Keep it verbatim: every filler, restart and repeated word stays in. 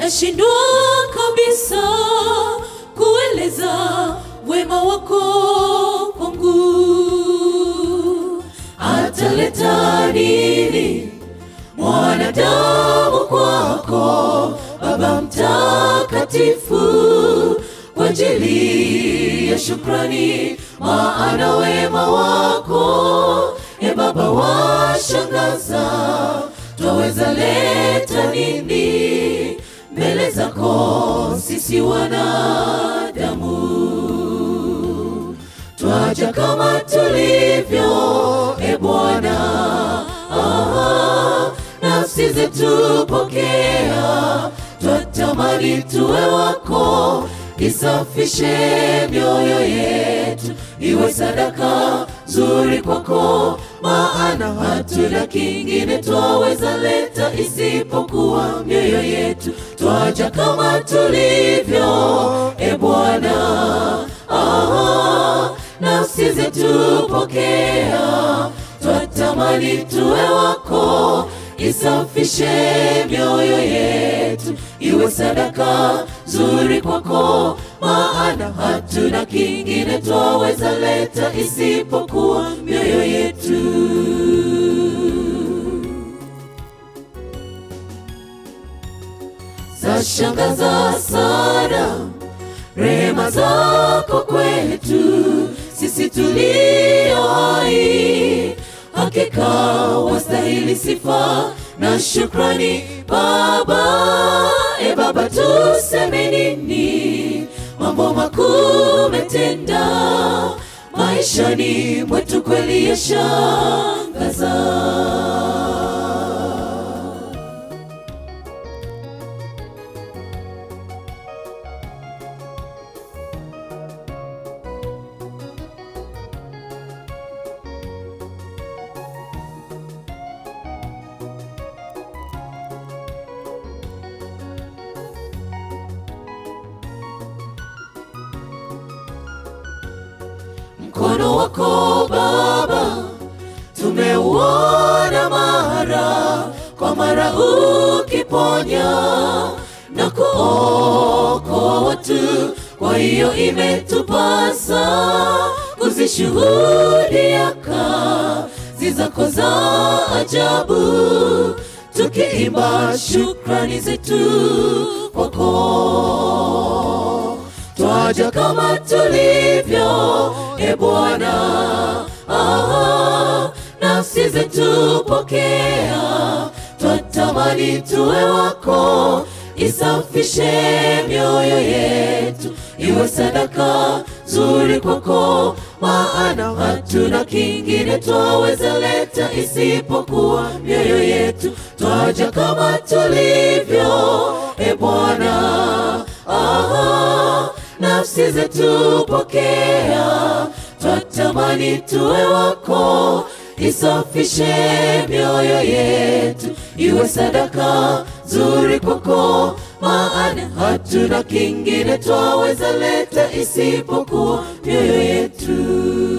nashindwa kabisa kueleza wema wako kwangu. Ataleta nini mwanadamu kwako, Baba mtakatifu, kwa ajili ya shukrani, maana wema wako e Baba washangaza. Twaweza leta nini mbele zako sisi wanadamu? Twaja kama tulivyo e Bwana, ah, nafsi zetu pokea. Twatamani tuwe wako, isafishe mioyo yetu, iwe sadaka nzuri kwako, maana hatuna kingine twaweza leta isipokuwa mioyo yetu. Twaja kama tulivyo e Bwana, ah, nafsi zetu pokea. Twatamani tuwe wako, isafishe mioyo yetu, iwe sadaka nzuri kwako, maana hatuna kingine twaweza leta isipokuwa mioyo yetu. Zashangaza sana rehema zako kwetu sisi tulio hai, hakika wastahili sifa na shukrani Baba. E Baba, tuseme nini? Mambo makuu umetenda maishani mwetu, kweli yashangaza. Mkono wako Baba tumeuona mara kwa mara, ukiponya na kuokoa watu. Kwa hiyo imetupasa kuzishuhudia kazi zako za ajabu, tukiimba shukrani zetu kwako. Twaja kama tulivyo e Bwana, ah, nafsi zetu pokea. Twatamani tuwe wako, isafishe mioyo yetu, iwe sadaka nzuri kwako, maana hatuna kingine twaweza leta isipokuwa mioyo yetu. Twaja kama tulivyo e Bwana, ah, nafsi zetu pokea. Twatamani tuwe wako, isafishe mioyo yetu, iwe sadaka nzuri kwako, maana hatuna kingine twaweza leta isipokuwa mioyo yetu.